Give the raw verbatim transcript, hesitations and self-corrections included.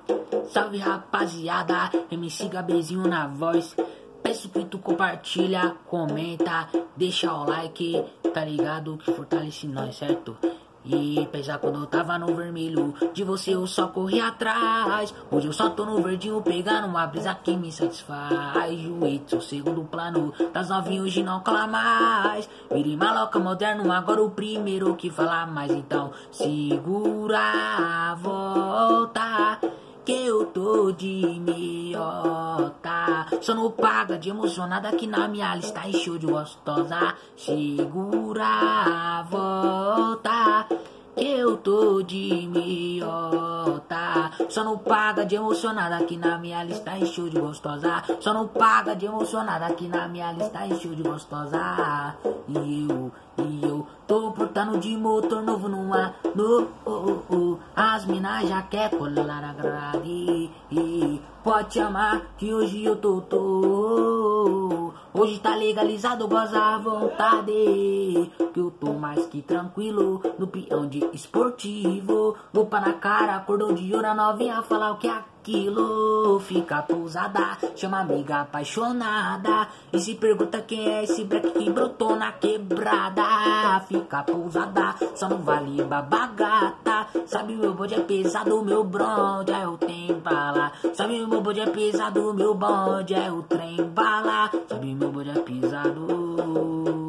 Salve rapaziada, M C Gabrielzinho na voz. Peço que tu compartilha, comenta, deixa o like, tá ligado? Que fortalece nós, certo? E apesar quando eu tava no vermelho, de você eu só corri atrás. Hoje eu só tô no verdinho, pegando uma brisa que me satisfaz. Juiz, sou segundo plano, das novinhas hoje não cola mais. Virei maloca moderno, agora o primeiro que fala mais. Então segura a volta, que eu tô de meiota. Só não paga de emocionada que na minha lista encheu de gostosa. Segura a volta, que eu tô de meiota. Só não paga de emocionada que na minha lista encheu de gostosa. Só não paga de emocionada que na minha lista encheu de gostosa. E eu, e eu tô portando de motor novo numa no, oh, oh, oh. As minas já quer colar a grade. E pode chamar que hoje eu tô, tô. Hoje tá legalizado, goza à vontade. Que eu tô mais que tranquilo no peão de esportivo. Lupa na cara, cordão de ouro, a novinha fala o que é aquilo. Fica pousada, chama amiga apaixonada. E se pergunta quem é esse breque que brotou na quebrada. Fica pousada, só não vale babagata. Sabe meu bonde é pesado, meu bronde é o trem bala. Sabe meu bonde é pesado, meu bonde é o trem bala. Sabe meu bonde é pesado.